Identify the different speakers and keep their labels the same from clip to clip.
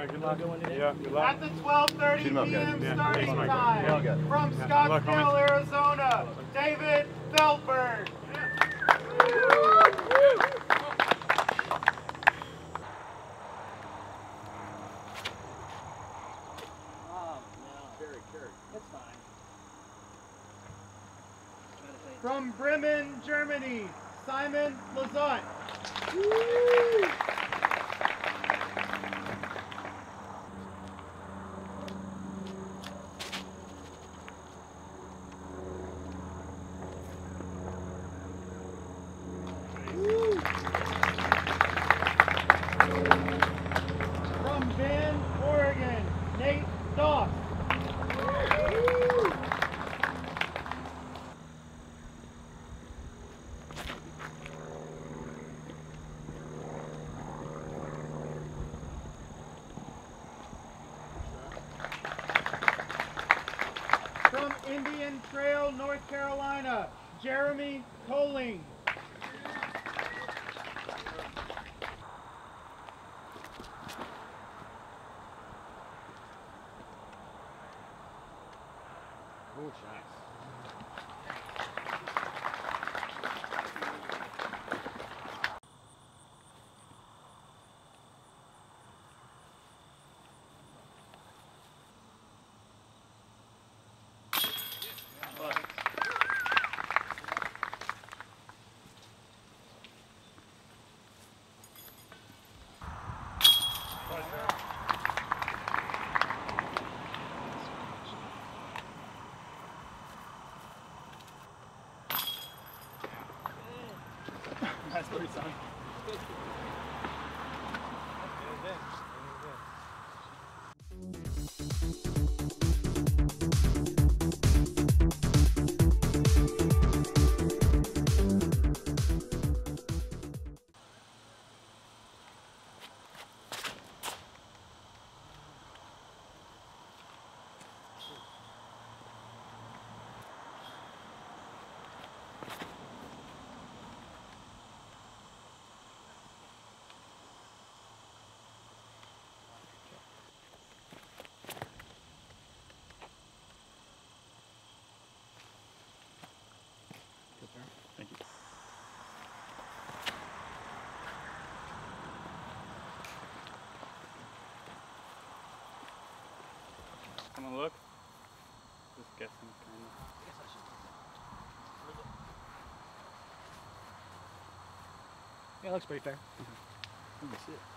Speaker 1: good luck.
Speaker 2: Yeah, good luck.
Speaker 3: At the 12:30 p.m. starting time, from Scottsdale, Arizona, David Feldberg. From Bremen, Germany, Simon Lazut. From Bend, Oregon, Nate Doss. From Indian Trail, North Carolina, Jeremy Colling.
Speaker 1: Cool shots.
Speaker 3: Nice birdie, son.
Speaker 1: Thank you.
Speaker 2: Come on, look. Just guessing, kind of.
Speaker 1: Yeah, it looks pretty fair.
Speaker 2: Let me see it.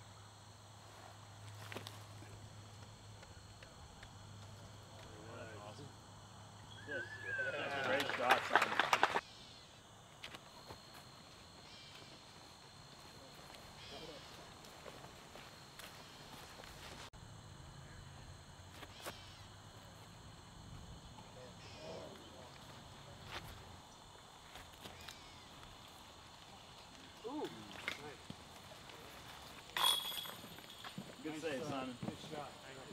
Speaker 2: That's a great shot, son. Good save, Simon.
Speaker 3: Good shot.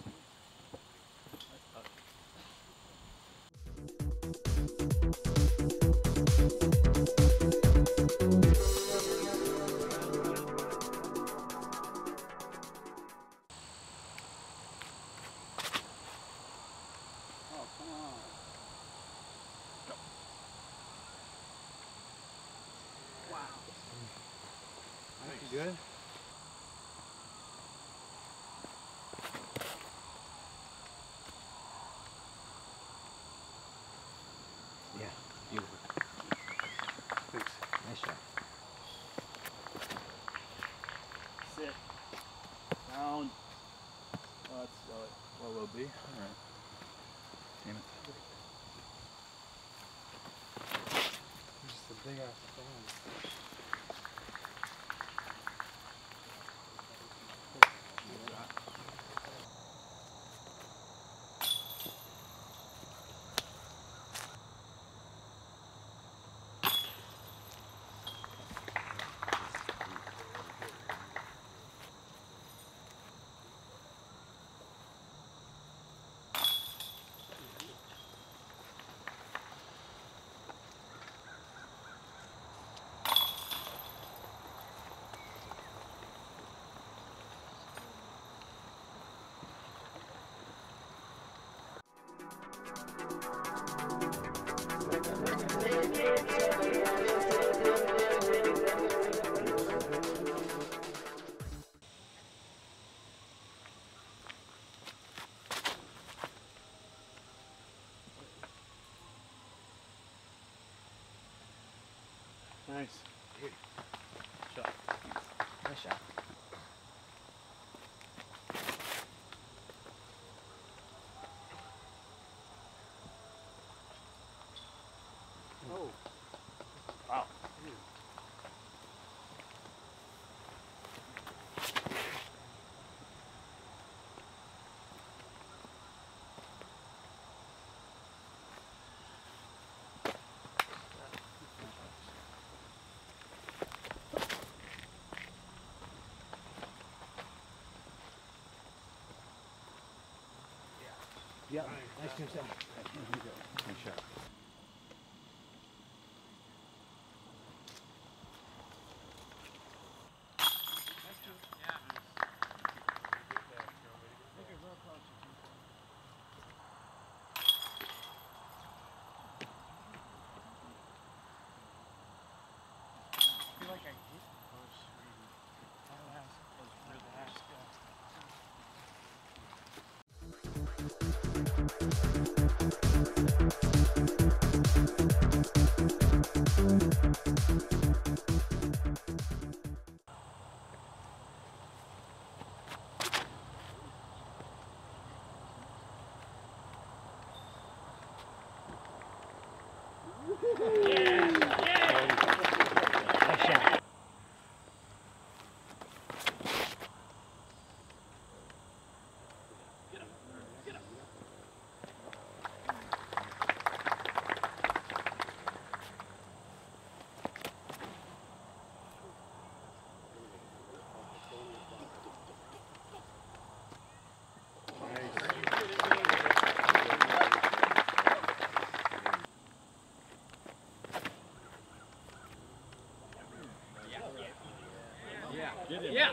Speaker 2: Oh, come on.
Speaker 3: Wow.
Speaker 1: Nice. You good? Yeah, beautiful. Thanks. Nice shot.
Speaker 2: Sit. Down. Oh, that's low B. Alright. Damn it.
Speaker 1: Just a big ass stone.
Speaker 2: Nice. Shot.
Speaker 1: Nice shot.
Speaker 3: Oh.
Speaker 2: Wow.
Speaker 1: Yeah, nice team shot.
Speaker 3: Nice shot.
Speaker 1: Nice shot.
Speaker 2: Yeah.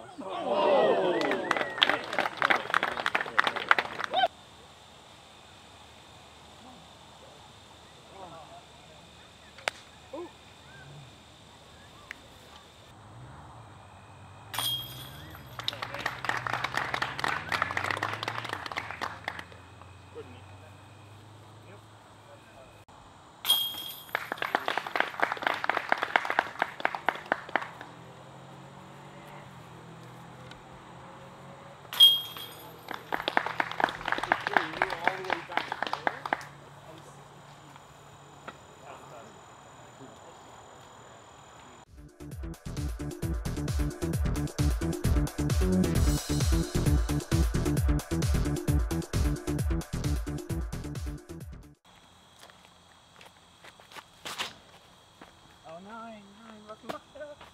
Speaker 2: Oh, nine. Let's muck it up.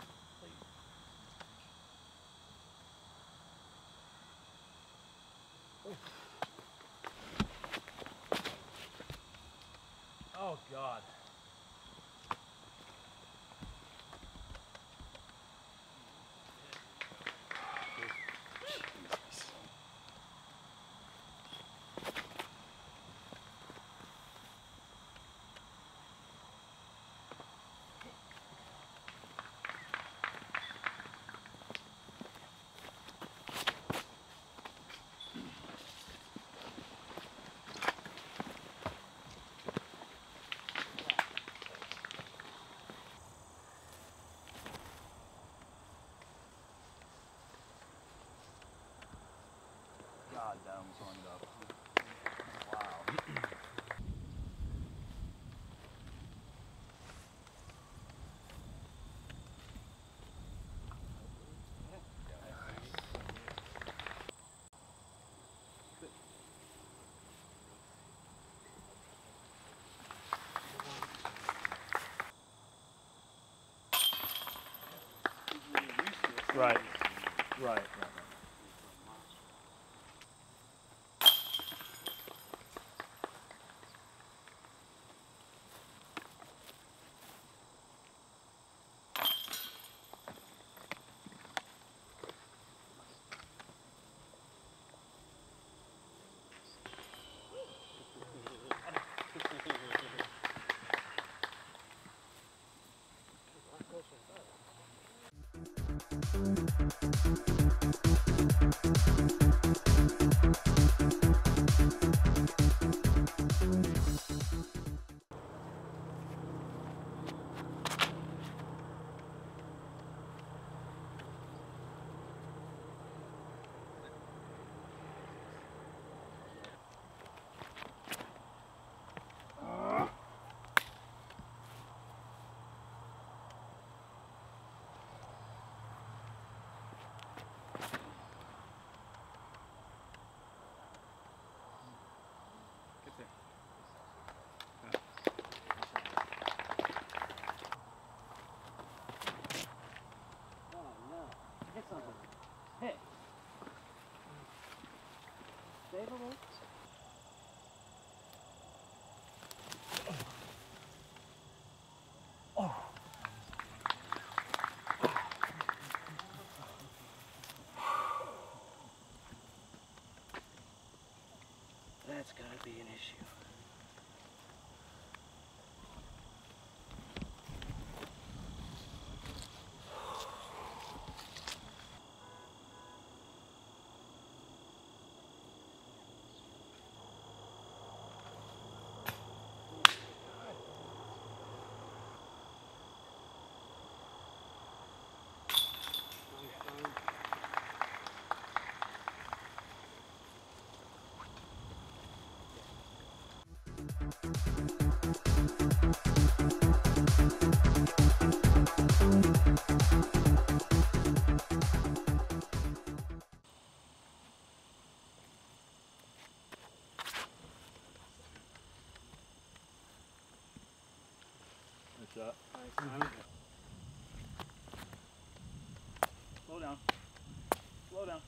Speaker 2: Oh, God. God, that almost lined up. Wow. Right. Right.
Speaker 1: That's gonna be an issue.
Speaker 2: Good shot. Slow down. Slow down.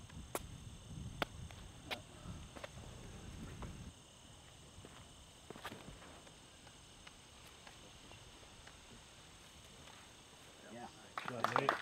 Speaker 1: Yeah.
Speaker 2: Good, mate.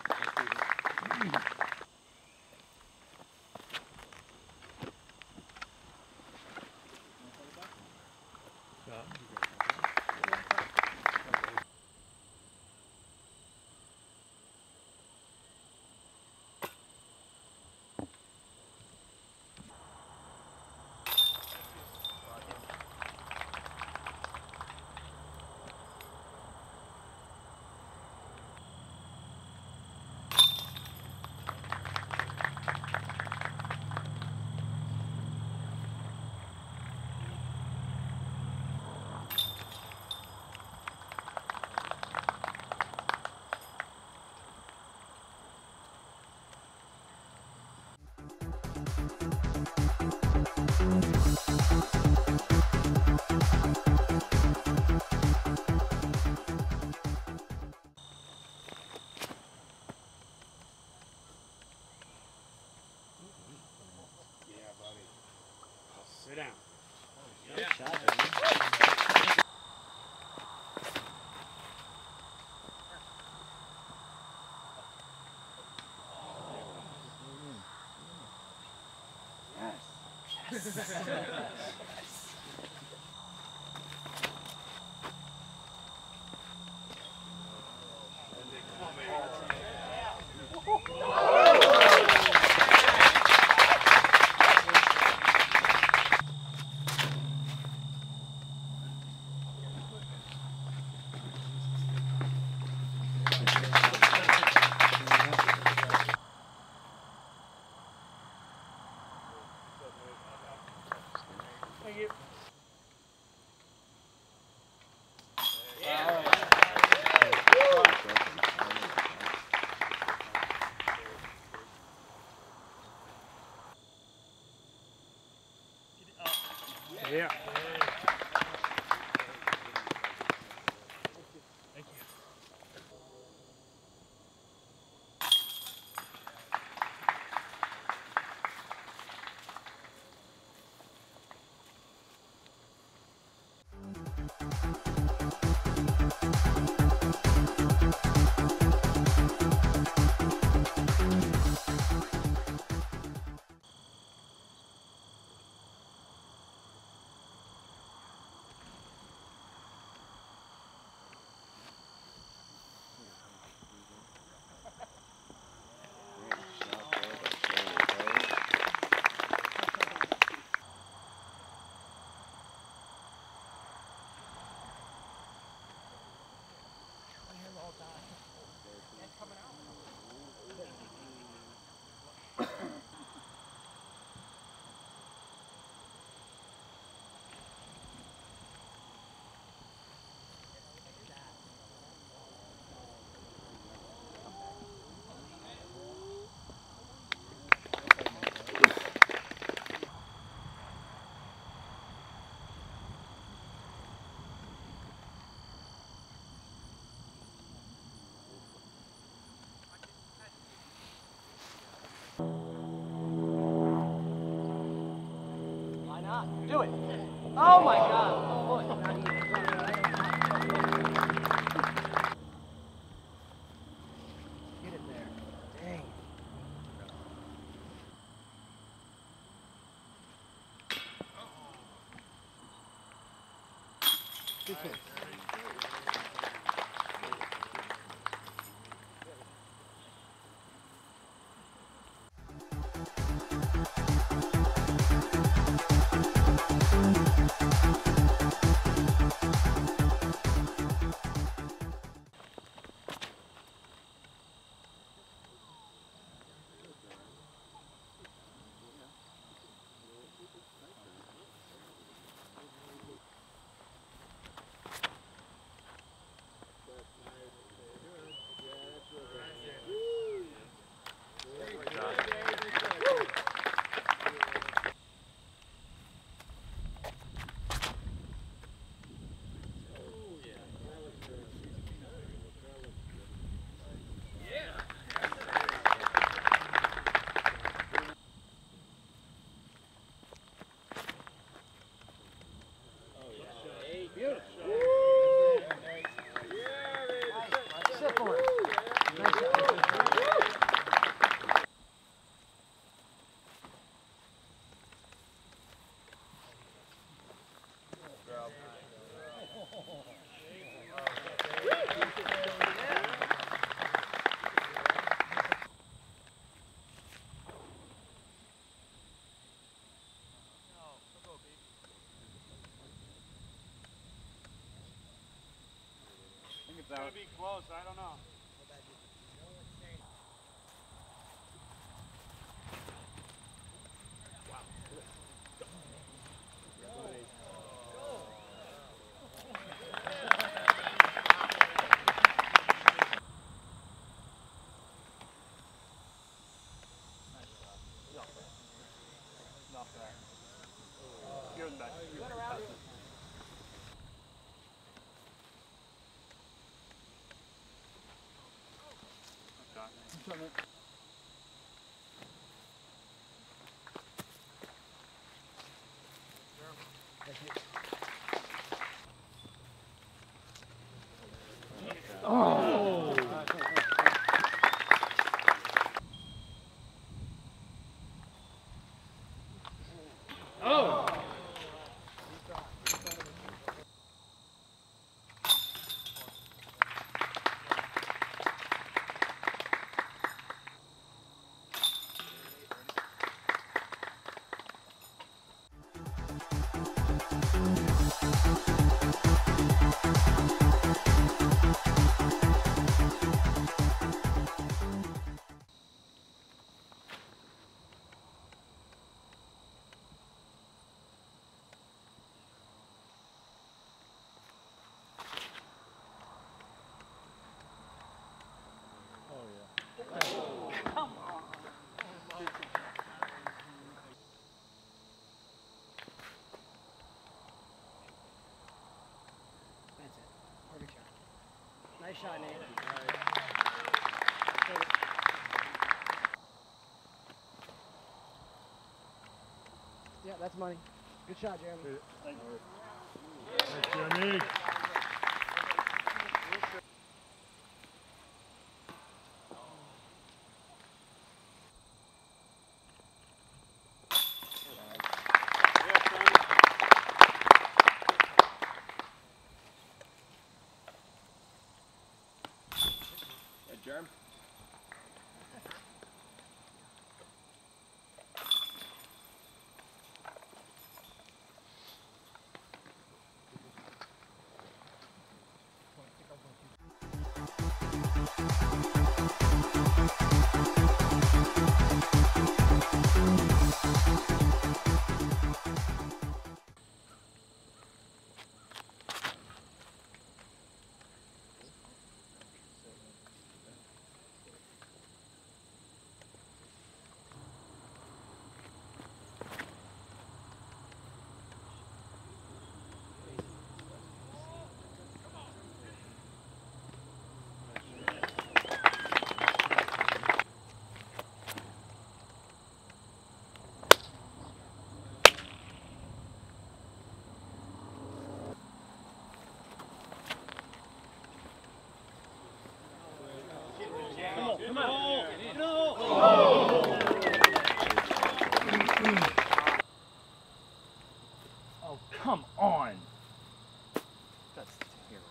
Speaker 3: Sit down.
Speaker 1: Good shot, baby.
Speaker 2: Thank you.
Speaker 3: Yeah.
Speaker 2: Thank you.
Speaker 1: on. Do it. Oh my God. Oh boy. Not even. Get it there. Dang. Good kick.
Speaker 3: It's going to be close, I don't know.
Speaker 2: Give it back.
Speaker 1: Oh! Oh! That's it. Perfect shot. Nice shot, Nate. Yeah, that's money. Good shot, Jeremy.
Speaker 3: Thanks, Jeremy.
Speaker 4: Germ.
Speaker 2: Oh, come on. That's terrible.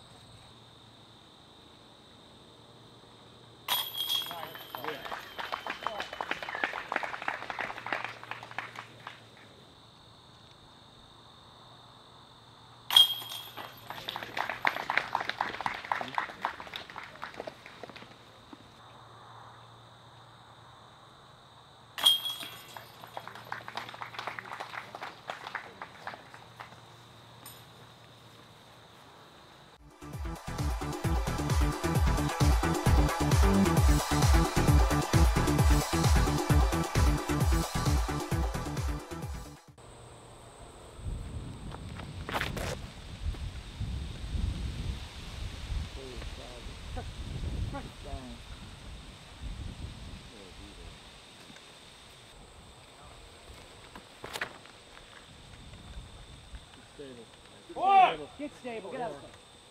Speaker 1: Get stable, get out of the way.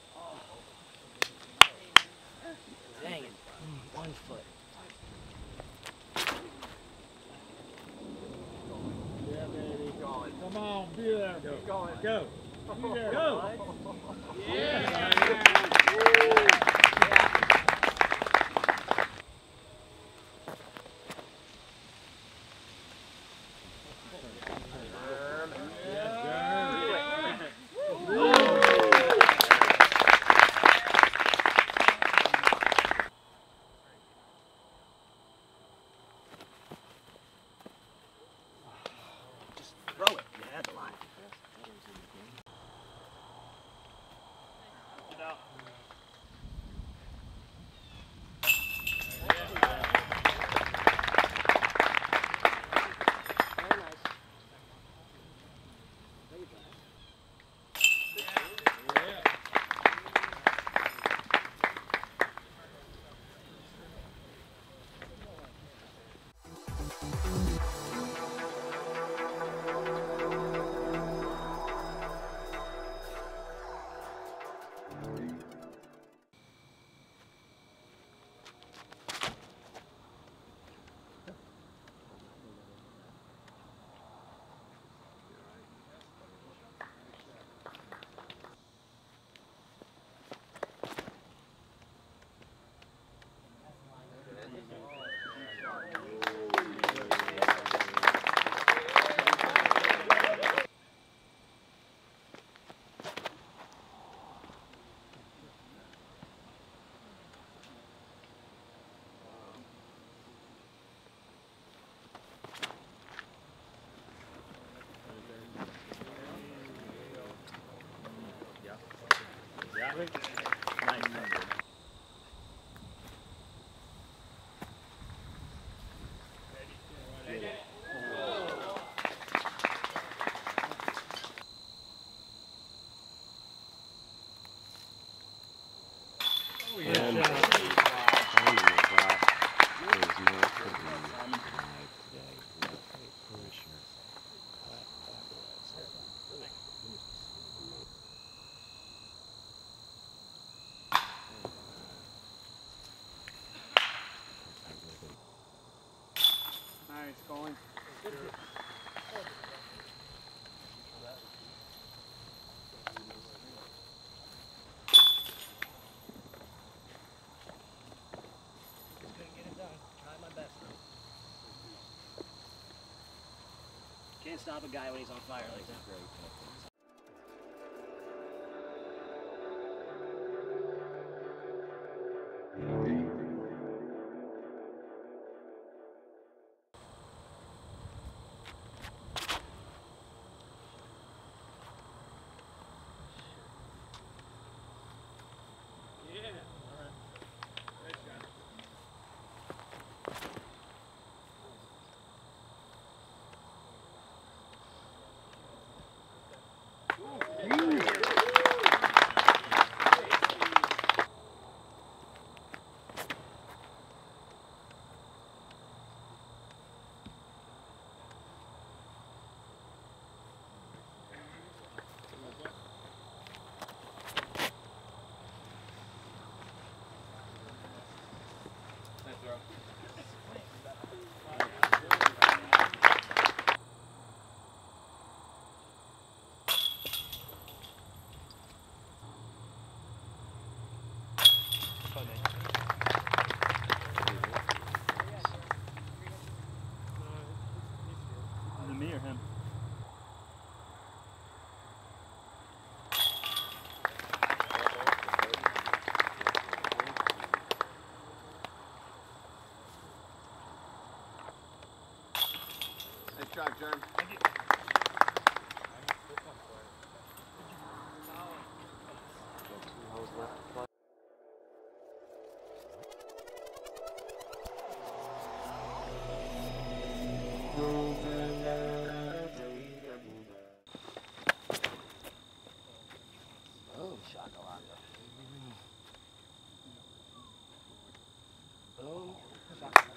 Speaker 1: Dang it. 1 foot.
Speaker 5: Yeah, baby. Come on, be there. Go. Go. Be there. Go. Yeah.
Speaker 1: Throw it. You had the line. Very nice. There you go.
Speaker 2: Nice, Colin.
Speaker 1: Couldn't get it done. Tried my best though. Can't stop a guy when he's on fire like that.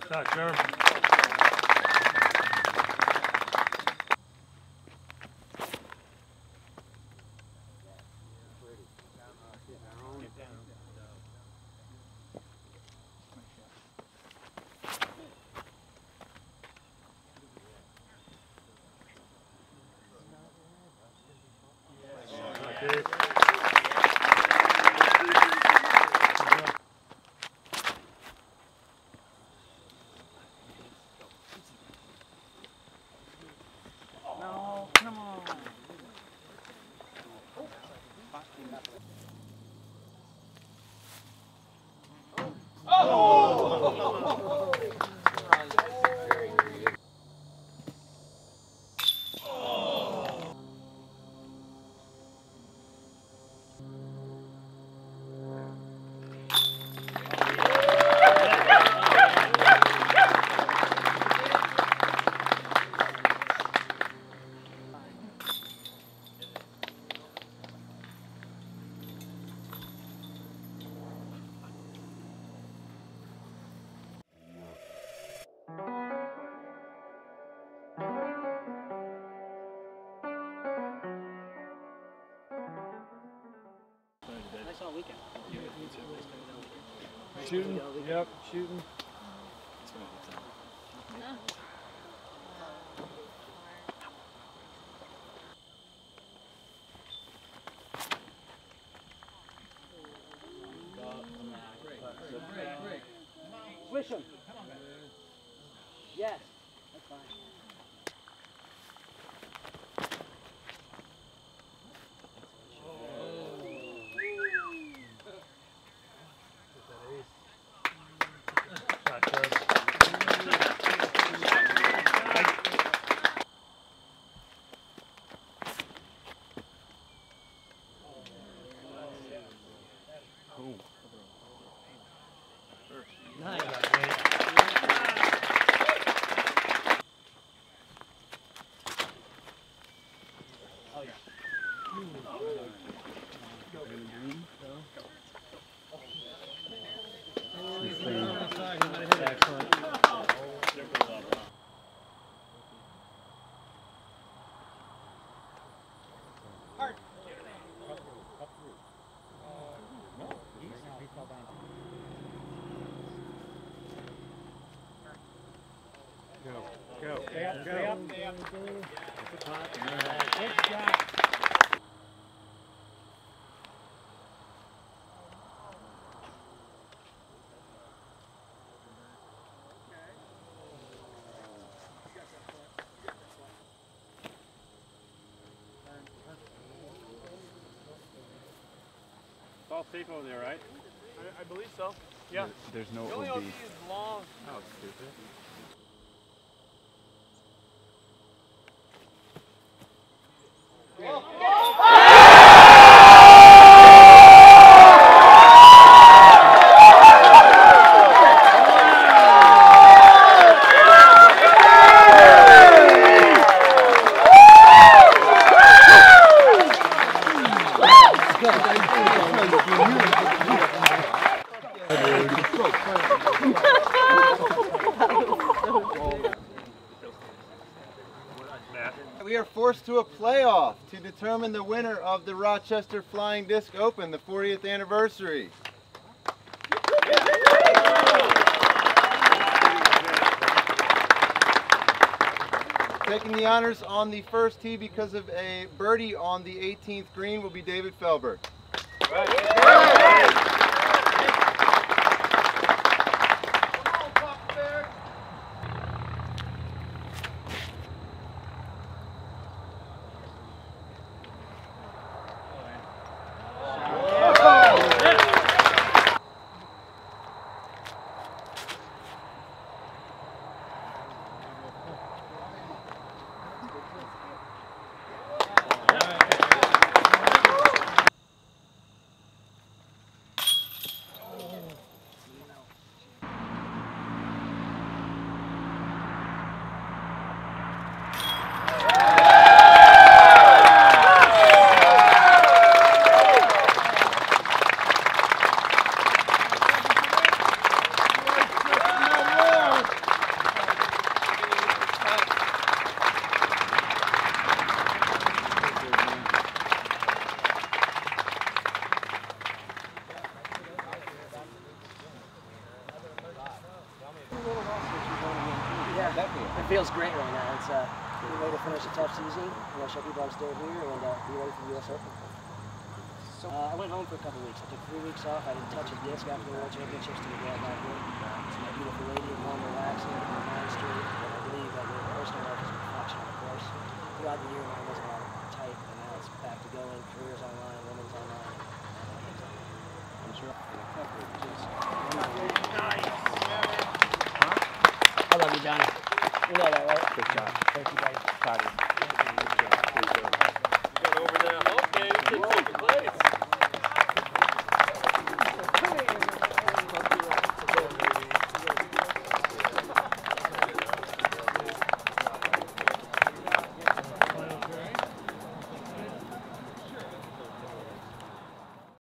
Speaker 5: Shot, Trevor.
Speaker 1: No, come on. Nice all weekend.
Speaker 5: Shooting? Yep, shooting.
Speaker 1: Swish him. Yes, that's fine.
Speaker 5: Shot, Trevor. Go. Stay up. Good shot.
Speaker 2: It's all safe over there, right?
Speaker 3: I believe so. Yeah.
Speaker 4: There's no
Speaker 3: The only
Speaker 4: OB.
Speaker 3: OB is long.
Speaker 4: Oh, stupid.
Speaker 6: We are forced to a playoff to determine the winner of the Rochester Flying Disc Open, the 40th anniversary. Taking the honors on the first tee because of a birdie on the 18th green will be David Felberg.
Speaker 1: feels great right now. It's getting ready to finish a tough season. Show people I'm still here and be ready for the U.S. Open. So I went home for a couple weeks. I took 3 weeks off. I didn't touch a disc after the World Championships to get back in. It's my beautiful lady at home relaxing, getting my mind straight. And I believe that your personal life is a reflection on the course. Throughout the year, mine wasn't all tight, and now it's back to going. Careers online, women's online. I'm sure. I love you, Johnny. You know that, right?
Speaker 2: Good job.
Speaker 1: Thank you, buddy.
Speaker 2: Proud of you.
Speaker 5: Got over there. Okay, we take second place.